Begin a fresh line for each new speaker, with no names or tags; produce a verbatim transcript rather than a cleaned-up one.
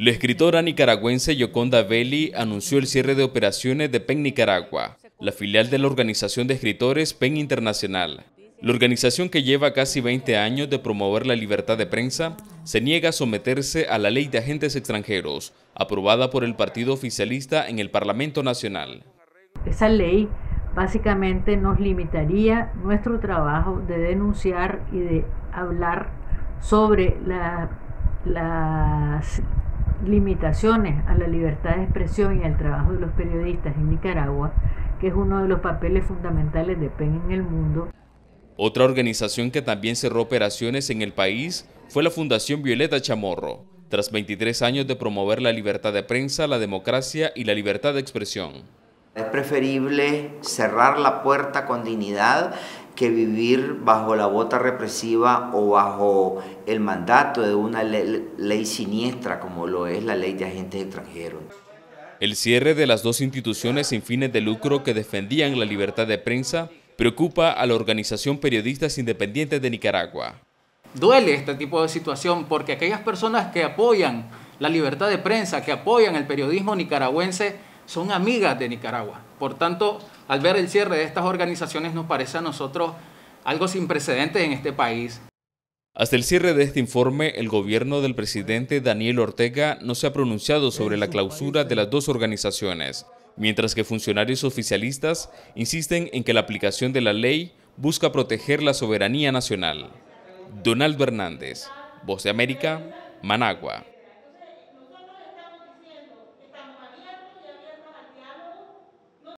La escritora nicaragüense Yoconda Belli anunció el cierre de operaciones de PEN Nicaragua, la filial de la organización de escritores PEN Internacional. La organización, que lleva casi veinte años de promover la libertad de prensa, se niega a someterse a la ley de agentes extranjeros, aprobada por el partido oficialista en el Parlamento Nacional.
Esa ley básicamente nos limitaría nuestro trabajo de denunciar y de hablar sobre la, las limitaciones a la libertad de expresión y al trabajo de los periodistas en Nicaragua, que es uno de los papeles fundamentales de PEN en el mundo.
Otra organización que también cerró operaciones en el país fue la Fundación Violeta Chamorro, tras veintitrés años de promover la libertad de prensa, la democracia y la libertad de expresión.
Es preferible cerrar la puerta con dignidad que vivir bajo la bota represiva o bajo el mandato de una ley, ley siniestra como lo es la ley de agentes extranjeros.
El cierre de las dos instituciones sin fines de lucro que defendían la libertad de prensa preocupa a la Organización Periodistas Independientes de Nicaragua.
Duele este tipo de situación porque aquellas personas que apoyan la libertad de prensa, que apoyan el periodismo nicaragüense, son amigas de Nicaragua. Por tanto, al ver el cierre de estas organizaciones, nos parece a nosotros algo sin precedentes en este país.
Hasta el cierre de este informe, el gobierno del presidente Daniel Ortega no se ha pronunciado sobre la clausura de las dos organizaciones, mientras que funcionarios oficialistas insisten en que la aplicación de la ley busca proteger la soberanía nacional. Donaldo Hernández, Voz de América, Managua.